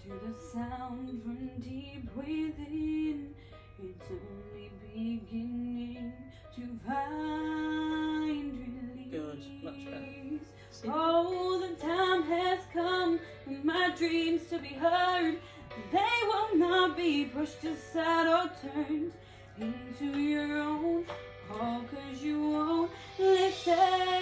to the sound from deep within. It's only beginning to find release. Good, much better. Oh, the time has come for my dreams to be heard. They will not be pushed aside or turned into your own. All 'cause you won't listen.